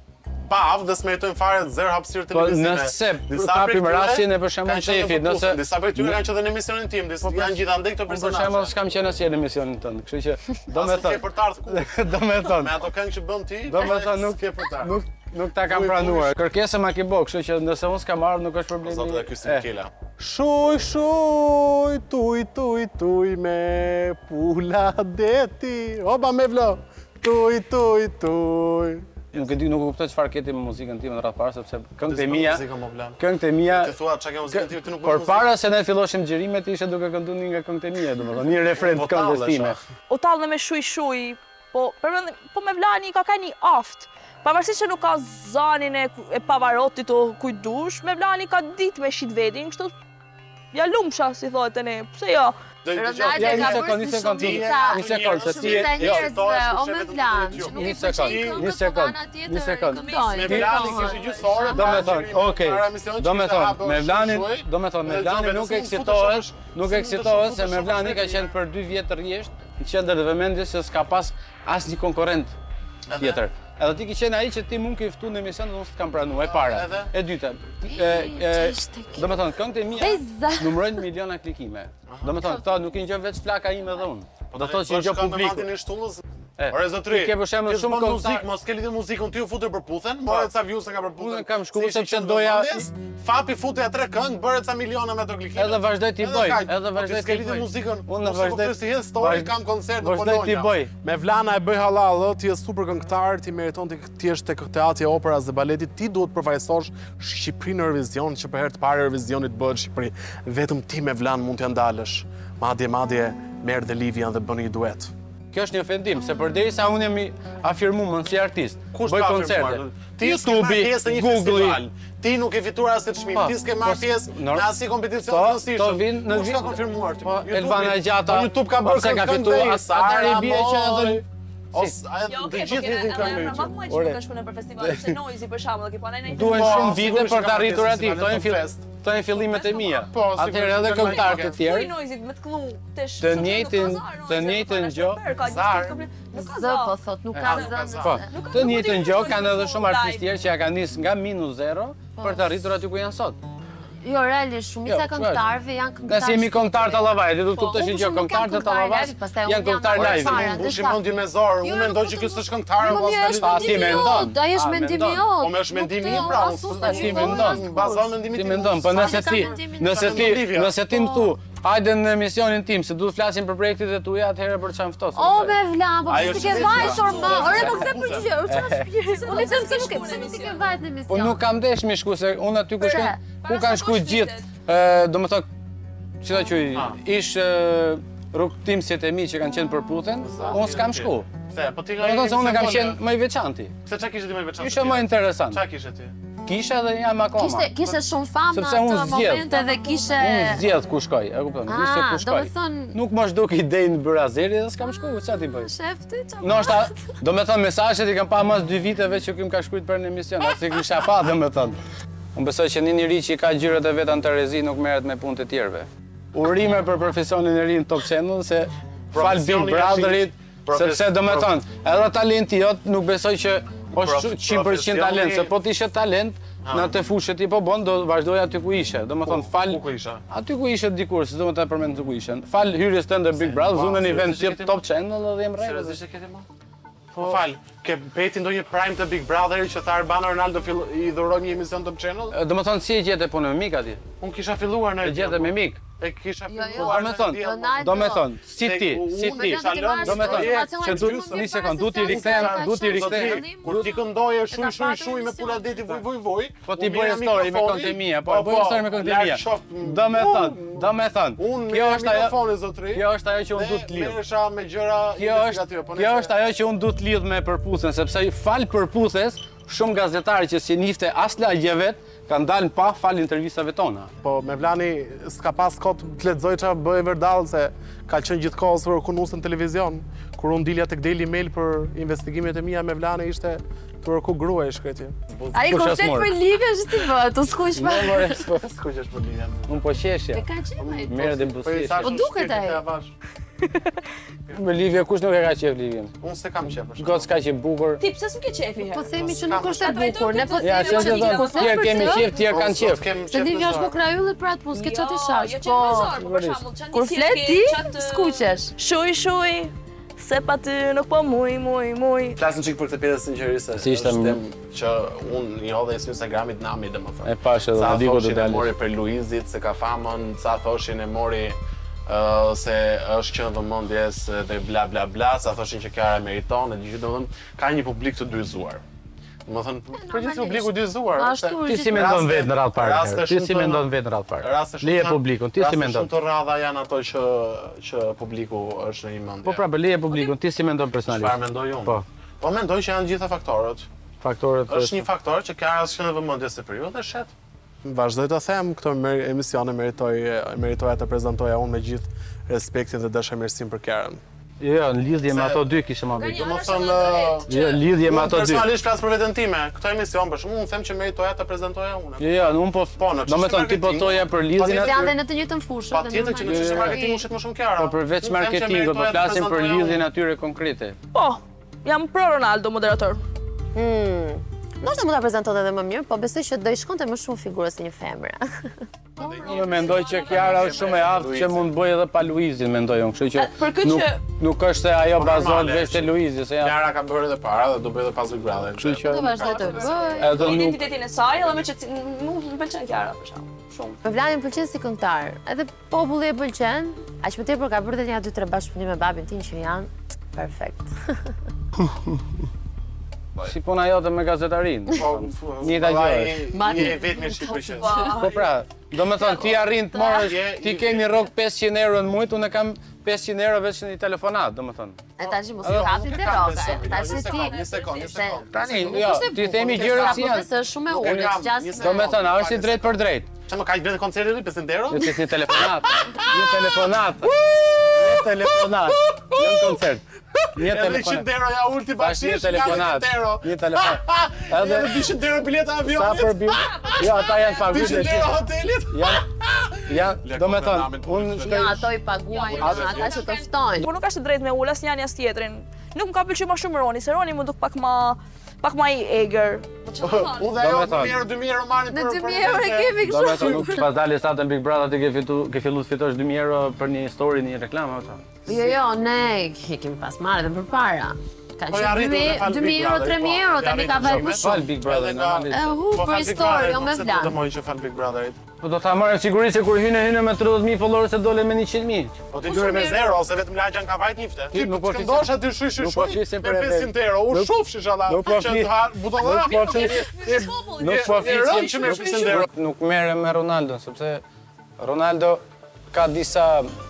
pav dhe s'meritojnë fare zero hapësirë Po televizive. nëse kapim rastin e për shembull shefit, nëse disa prej tyre kanë qenë në emisionin tim, disa janë gjithandej këto për personazhe. shembull s'kam qenë asnjë në emisionin tënd, kështu që do me As ke për të ardhur ku. do me thënë. Me ato këngë që bën ti, Do me thënë nuk ke për të ardhur. Nuk nuk ta kam pranuar. Kërkesë ma ke bë, kështu që nëse unë s'kam ardhur nuk është problemi. Zotë dhe ky Simkela. Shuj, shuj, tuj, tuj, tuj me pula deti. Oba me vlo. Tuj, tuj, tuj. Nuk e di, nuk kuptoj çfarë keti me muzikën time në radhë parë sepse këngët e mia, këngët e mia. Ti thua çka ke muzikën time ti nuk Por para se ne filloshim xhirimet ishte duke kënduar një nga këngët e mia, domethënë një refren të këngës time. U tallë me shuj shuj, po përmendim, po me Vlani ka ka një aft. Pavarësisht që nuk ka zanin e, e Pavarotit o kujdush, me Vlani ka ditë me shit vetin, kështu ja lumsha, si thohet e ne, pse jo? Ronaldo ka bërë si shumica, një sekond, se ti shumica njerëz o me Vlan, që nuk i pëlqejnë një këngët, po sekond, ana tjetër një sekond. këndojnë. Me Vlanin kishte gjysore, do me thonë, okay, do me thonë, me Vlanin, do me thonë, me Vlanin nuk eksitohet, nuk eksitohet se me Vlanin ka qenë për dy vjet rresht në qendër të vëmendjes se s'ka pas asnjë konkurrent tjetër. Edhe ti ki qenë ai që ti mund ke ftu në emision dhe unë s'kam pranuar, e para. E dyta, do me thonë, këngët e mia numërojnë miliona klikime. Do me thonë, këta nuk i ngjon veç flaka ime dhe unë. Do thotë që i ngjon publiku. Ore zotri, ke për shembull shumë muzikë, mos ke lidhje muzikën ti u futur për puthen, more ca views nga për puthen. Unë kam shkruar sepse doja Fapi futej tre këngë, bëre ca miliona me ato klikime. Edhe vazhdoj ti bëj, edhe vazhdoj ti bëj. Muzikën. Unë vazhdoj si hes story, kam koncert në Vazhdoj ti bëj. Me Vlana e bëj halal, ti je super këngëtar, ti meriton ti ti je tek teatri, operas dhe baletit, ti duhet përfaqësosh Shqipërinë në Eurovision, që për herë të parë Eurovizionit bëhet në Shqipëri. Vetëm ti me Vlan mund t'ja ndalësh. Madje madje merr dhe Livian dhe bën një duet. Kjo është një ofendim, se përderisa unë jam i afirmuar si artist, bëj koncerte. Ti YouTube-i, Google-i, ti nuk e fituar asnjë çmim, ti s'ke marrë pjesë në asnjë kompeticion të rëndësishëm. To vin në vit. Ka konfirmuar ti. Elvana Gjata, YouTube ka bërë se ka fituar, atëri bie që edhe Ose të gjithë vitin kanë në YouTube. Ore, ka shkuar për festivale, se Noizi për shembull, që po ne ne. Duhen shumë vite për të arritur aty, këto janë fillimet. Këto janë fillimet e mia. Atëherë edhe këngëtarë të tjerë. Noizi me të kllu tesh. Të njëjtën, të njëjtën gjë. Zar. Zë po thot, nuk ka zë. Po, të njëjtën gjë kanë edhe shumë artistë tjerë që ja kanë nis nga minus zero për të arritur aty ku janë sot. Jo, realisht, shumica këngëtarëve janë këngëtarë. Nëse jemi këngëtar të Tallavajit, ti do të kuptosh që këngëtarët të Tallavajit janë këngëtar live. Mbushi mendje me zor, unë mendoj që ky s'është këngëtar, po s'ka ti mendon. Ai është mendimi jot. Po më është mendimi im pra, ti mendon. Bazon mendimin tim. Ti mendon, po nëse ti, nëse ti, nëse ti më thu, hajde në emisionin tim se duhet flasim për projektet e tuaja, atëherë për çfarë ftos? O me Vlan, po pse ke vajtur më? Ore po kthe përgjigje, çfarë? Unë them se nuk e pse nuk ke vajt në emision. Po nuk kam desh me shku se unë aty ku shkoj, ku kanë shkuar gjithë, do më thot, si ta quaj, ish rrugtimësit e mi që kanë qenë për puthen, unë s'kam shku. Pse? Po ti Do të thonë se unë kam qenë më i veçanti. Pse çka kishe ti më i veçantë? Ishte më interesant. Çka kishe ti? Kisha dhe jam akoma. Kishte kishte shumë famë në ato momente dhe kishe Unë zgjedh ku shkoj, e kupton? Ishte ku shkoj. Nuk më zhduk ide në Brazili dhe s'kam shku, ç'a ti bëj? Shefti, ç'a? Ndoshta, do të thënë mesazhet i kam pa mas dy viteve që ky më ka shkruajtur për në emision, as i kisha pa do të thënë. Unë besoj që një njeri që i ka gjyrat e veta në Terezi nuk merret me punë të tjerëve. Urime për profesionin e ri në Top Channel se fal Big Brotherit, sepse do të thënë, edhe talenti jot nuk besoj që është njëqind përqind talent, se po të ishe talent, në atë fushë ti po bën, do vazhdoj aty ku ishe. Do të thonë fal ku isha? Aty ku ishe dikur, se do të përmend ku ishen. Fal hyrjes tënde Big Brother, unë në event tip Top Channel dhe jam rreth. Seriozisht e ke më? Po fal, ke beti ndonjë prime të Big Brotherit që tha Arbano Ronaldo i dhuroi një emision Top Channel? Do të thonë si e gjetë punën me mik aty? Unë kisha filluar në e gjetë me mik. E kisha filluar. Do të thonë, do të thonë, si ti, si ti, do të thonë, që duhet një sekond, duhet i rikthem, duhet i rikthem. Kur ti këndoje shuj shuj shuj me pula deti vuj vuj vuj. Po ti bëj story me këngët e mia, po bëj story me këngët e mia. Do të thonë, do të thonë, kjo është ajo, kjo është ajo që unë duhet të lidh. Merresha me gjëra investigative, po kjo është ajo që unë duhet të lidh me përputhen, sepse fal përputhes, shumë gazetarë që si njifte as lagjevet, kanë dalë pa fal intervistave tona. Po me Vlani s'ka pas kot të lexoj çfarë bëj Verdall se ka qenë gjithkohë sur kur nusën televizion. Kur unë dilja tek Daily Mail për investigimet e mia me Vlani ishte turku gruaj shkreti. Ai koncept për Livia është ti vë, të skuq më. Po skuqesh për Livia. Unë po qeshja. E ka qenë ai. Merret dhe buzëqesh. Po duket ai. Me Livia, kush nuk e ka qef Livin? Unë se kam qef. Gocë ka qef bukur. Ti pse s'm ke qefi herë? Po themi që nuk është e bukur, ne po Ja, themi që që të thonë, tjerë kemi qef, tjerë kanë qef. Se Livia është po krajulli për atë, po s'ke çati shash, Jo, po. për shembull, çan Kur flet ti, skuqesh. Shuj, shuj, se pa ty nuk po muj, muj, muj. Flasën çik për këtë pjesë sinqerisë. Si ishte është që unë një hodhe në Instagramit Nami domethënë. E pash edhe Sa Diko do thoshin e dalë. mori për Luizit se ka famën, sa thoshin e mori se është qenë vëmendjes dhe bla bla bla, sa thoshin që Kiara meriton, e gjithë domethënë ka një publik të dyzuar. Domethënë përgjithësi publiku i dyzuar. Ti si mendon vetë në radhë parë? Ti si mendon vetë në radhë parë? Leje publikun, ti si mendon? Shumë të rradha janë ato që që publiku është në një mendje. Po pra, leje publikun, ti si mendon personalisht? Çfarë mendoj unë? Po. Po mendoj që janë gjitha faktorët. Faktorët është një faktor që Kiara është në vëmendjes së periudhë dhe shet. Vazhdoj të them, këto emisione meritoj meritoja të prezantoja unë me gjithë respektin dhe dashamirësinë për Kiarën. Jo, në lidhje me ato dy kishim ambit. Domethënë, jo, lidhje me ato dy. Personalisht flas për veten time. Këtë emision për shkakun unë them që meritoja ta prezantoja unë. Jo, jo, unë po, domethënë ti po thoja për lidhjen e janë në të njëjtën fushë. Patjetër që në çështje marketingu shet më shumë Kiara. Po përveç marketingut, po flasim për lidhjen atyre konkrete. Po, jam pro Ronaldo, moderator. Hmm. Ndoshta mund ta prezantonte edhe më mirë, po besoj që do i shkonte më shumë figurë se një femre. Unë mendoj që Kiara është shumë e aftë që mund bëj edhe pa Luizin, mendoj unë, kështu që nuk nuk është se ajo bazohet veç te Luizi, se ja. Kiara ka bërë edhe para dhe do bëj edhe pas Big Brother. Kështu që do vazhdoj të bëj. Edhe nuk identitetin e saj, edhe me që nuk më pëlqen Kiara për shkak. Shumë. Me Vladin pëlqen si këngëtar, edhe populli e pëlqen, aq më tepër ka bërë edhe një dy tre bashkëpunim me babin tim që janë perfekt. Si puna jote me gazetarin. Një ta gjë. Je vetëm në Shqipëri. Po pra, do me thonë, ti arrin të morësh, ti ke një rrok pesëqind euro në muajt, unë kam pesëqind euro veç në një telefonat, do me thonë. E tash mos i hapi të rroka. Tash ti. Një sekond, një sekond. Tani, jo, ti themi gjëra si janë. Është shumë e ulët, gjatë. Do me thonë, a është i drejt për drejt. Çfarë më ka vetë koncerti i pesëqind euro? Jo, ti një telefonat. Një telefonat. Një telefonat. Jo në koncert. Një telefonat. njëqind euro ja ulti bashkë. Një telefonat. Një telefonat. Edhe dyqind euro bileta avionit. Sa për bilet? Jo, ata janë paguar. dyqind euro hotelit. Janë, janë, do me thonë, unë shkoj... Ja, ato i paguajnë, ata që të ftojnë. Po nuk është drejt me ullë, as njani as tjetrin. Nuk më ka pëlqyer më shumë Roni, se Roni më duk pak më pak më i eger. Unë dhe ajo dy mijë euro, dy mijë euro marrin për. Në dy mijë euro e kemi kështu. Do me thonë, nuk pas dalë sa të Big Brother ti ke fitu, ke filluar të fitosh dy mijë euro për një story, një reklam apo? Jo, jo, ne kemi pas marrë edhe përpara. Ka qenë dy mijë euro, tre mijë euro, tani ka vajtë më shumë. Fal Big Brother normalisht. E hu për story, jo me vlan. Do mojë që fal Big Brotherit. Po do ta marrë sigurisht se kur hyne hyne me tridhjetë mijë followers se dole me njëqind mijë. Po ti dyre me zero ose vetëm lagjan ka vajt njifte. Ti nuk po ndosh aty shuj shuj shuj. Me pesëqind euro, u shufsh inshallah. Nuk po flis. Butollara. Nuk po flis. Nuk po flis me pesëqind euro. Nuk merrem me Ronaldo sepse Ronaldo ka disa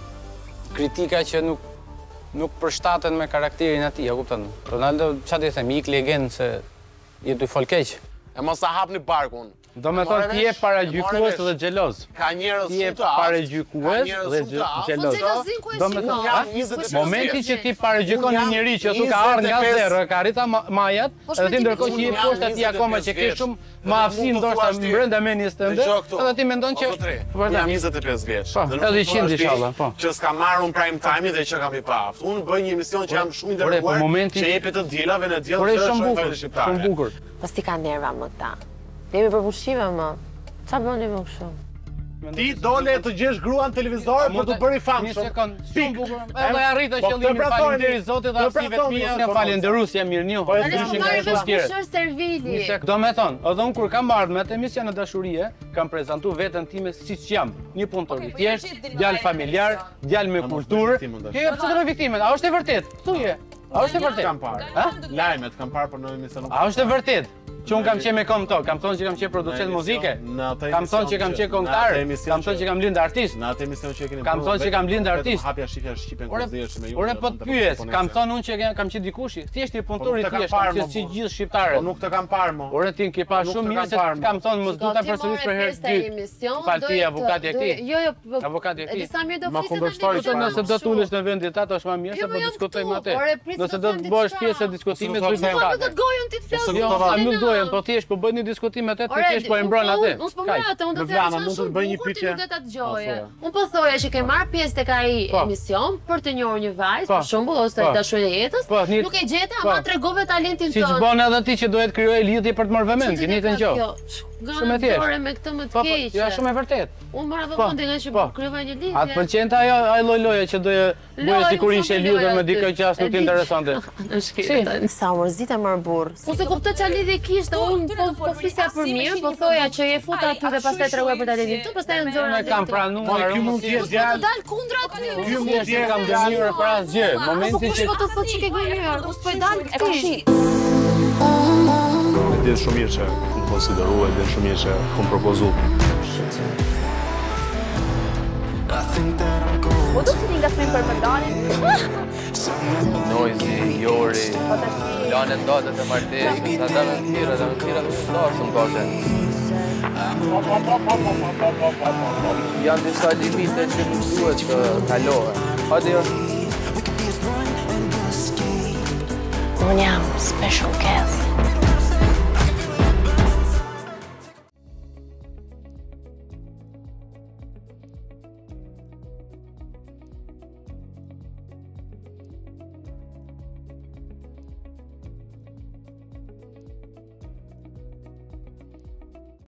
kritika që nuk nuk përshtaten me karakterin e tij, e kupton? Ronaldo çfarë të them, ik legend se je dy fol keq. E mos ta hapni barkun. Do me thonë ti je paragjykues dhe xheloz. Ka njerëz Ti je shumë të aftë. paragjykues dhe xheloz. Do me thonë, momenti që ti paragjykon një njerëz që thu ka ardhur nga zero, ka arritur majat, edhe ti ndërkohë që je poshtë atij akoma që ke shumë më aftësi ndoshta brenda mendjes tënde, edhe ti mendon që jam njëzet e pesë vjeç. Edhe qindë inshallah, po. Që s'ka marrur prime time dhe që kam i pa aftë. Unë bëj një emision që jam shumë i nderuar, që jepet të diellave në diell të shumë shqiptare. Shumë bukur. Po ti ka nerva më ta. Jemi për pushime më. Qa bëni më kështu? Ti dole të gjesh gruan televizor për të bërë i famshëm. Një sekond, shumë bukur. Edhe arrita qëllimin, faleminderit Zotit dhe arsivet mia. Unë falenderoj jam mirënjohur. Po ishin nga shumë tjerë. Servili. Do me thonë, edhe unë kur kam ardhur me atë emision në dashurie, kam prezantuar veten time siç jam, një punëtor i thjesht, djalë familjar, djalë me kulturë. Ke pse të më viktimën? A është e vërtet? Thuaj. A është e vërtet? Kam parë. Ë? Lajmet kam parë për në emision. A është e vërtet? Që unë kam qenë me kom to, kam thonë që kam qenë producent muzike, kam thonë që kam qenë këngëtar, kam thonë që kam lindë artist. Në atë emision që e keni Kam thonë që kam lindë artist. Hapja shifja shqipen kurrëzësh me ju. Ore po të pyes, kam thonë unë që kam qenë dikushi, thjesht i punëtor i thjeshtë, si gjithë shqiptarët. Po nuk të kam parë më. Ore ti ke pa shumë mirë se kam thonë mos duta përsëris për herë dytë. Falti avokati e këtij. Jo, jo, avokati e këtij. Disa mirë do Ma kundërshtoj Po nëse do të ulesh në vendin tat është më mirë se po diskutojmë atë. Nëse do të bësh pjesë e diskutimit, duhet të Do të gojën ti të flasësh. Jo, a nuk duhet lojën, po thjesht po bëj një diskutim me atë, ti thjesht po e mbron atë. Unë s'po mbron atë, unë do të them shumë bukur ti nuk do ta dëgjoje. Unë po thoja që ke marrë pjesë tek ai emision për të njohur një vajzë, për shembull, ose dashurin e jetës. Nuk e gjeta, ama tregove talentin tënd. Siç bën edhe ti që duhet krijoj lidhje për të marrë vëmend, keni të gjë. Shumë e thjeshtë. Me këtë më të keq. Jo, shumë e vërtet. Unë marrë vëmendje nga që krijova një lidhje. A të pëlqente ajo ai lloj loje që doje bëje sikur ishe lidhur me dikë që as nuk interesante. Si? Sa mërzita më burr. Unë se kuptoj çfarë lidhje kishte, unë po po flisja për mirë, po thoja që je futa aty dhe pastaj treguaj për talentin tënd, pastaj nxorën. Ne kam pranuar, ky mund të jetë djalë. Dal kundra aty. Ky mund të jetë kam dëgjuar për asgjë. Momentin që po të thotë që ke gënjur, mos po dal këtu. Dhe shumë mirë që më konsiderua, dhe shumë mirë që kom propozu. Po do si nga smi për mëndanin? Noizi, Jori, lanë ndatët e martesës, sa dhe me të tjera, dhe me të tjera të shtarë së më kate. Janë disa limite që nuk duhet të kalohet. Hadi jo. Unë jam special guest.